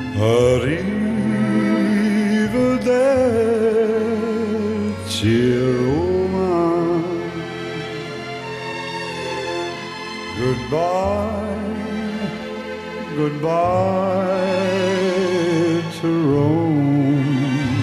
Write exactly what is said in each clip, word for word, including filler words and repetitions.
Arrivederci Roma. Goodbye, goodbye to Rome,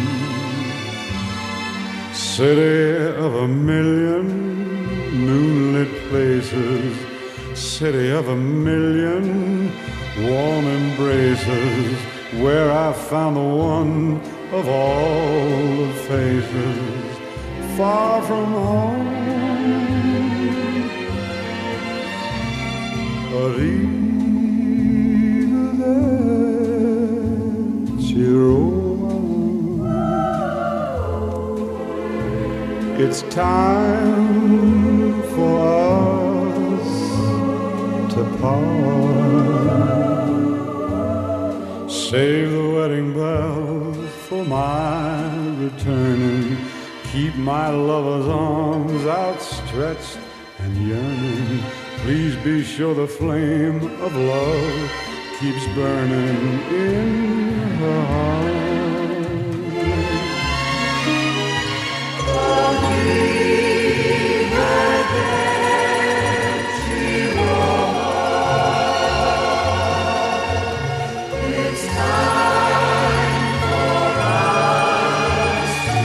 city of a million moonlit places, city of a million warm embraces, where I found the one of all the faces, far from home. Arrivederci Roma. It's time for us to part. Save the wedding bells for my returning. Keep my lover's arms outstretched and yearning. Please be sure the flame of love keeps burning in her heart. Arrivederci Roma. It's time for us to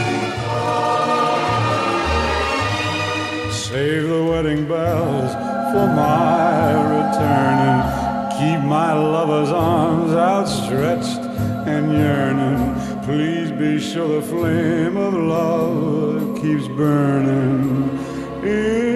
part. Save the wedding bells for my returning. Keep my lover's arms outstretched and yearning. Please be sure the flame of love keeps burning in